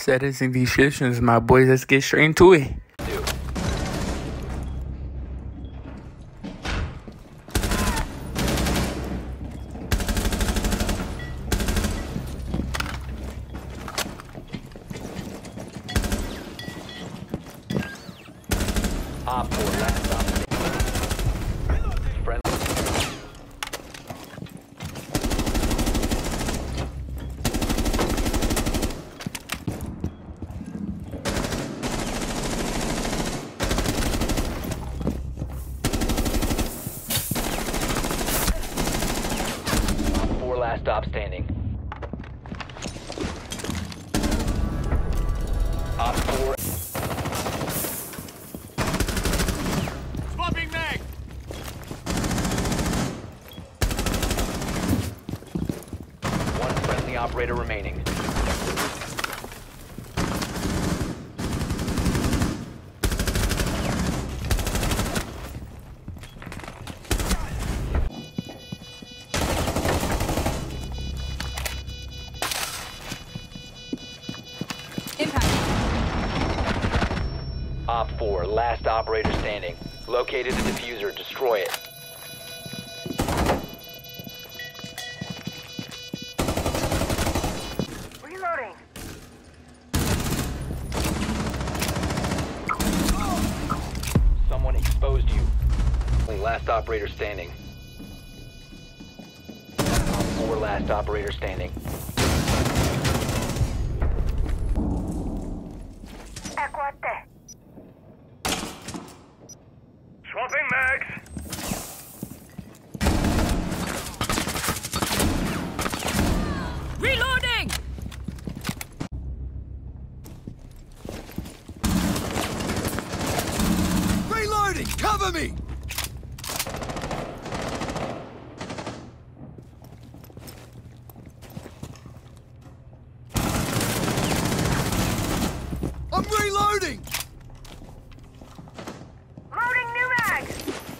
settings in the descriptions, my boys. Let's get straight into it. Op 4, last stop. Friendly. Op 4, last stop standing. Op 4. Operator remaining. Impact. Op 4, last operator standing. Located the diffuser. Destroy it. Someone exposed you. Last operator standing. Op 4, last operator standing. Swapping mags. Reloading! Reloading! Cover me! I'm reloading! Loading new mags!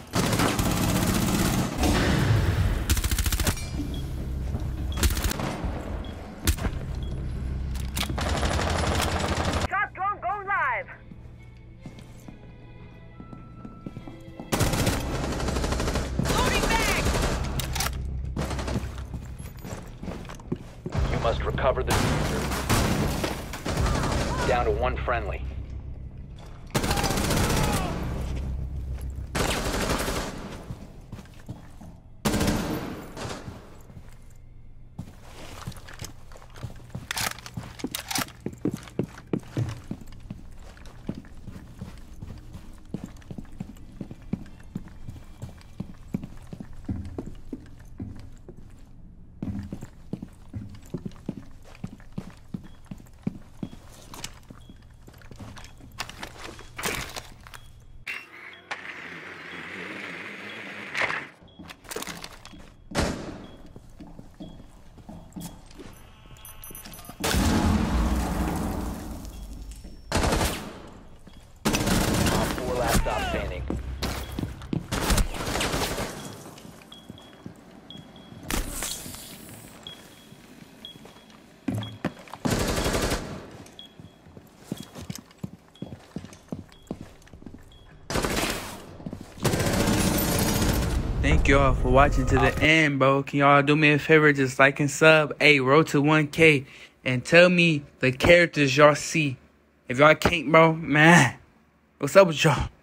Shot drone going live! Loading bag! You must recover the diffuser. Down to one friendly. Stop standing. Thank y'all for watching to the end, bro. Can y'all do me a favor? Just like and sub. Hey, road to 1K. And tell me the characters y'all see. If y'all can't, bro, man, what's up with y'all?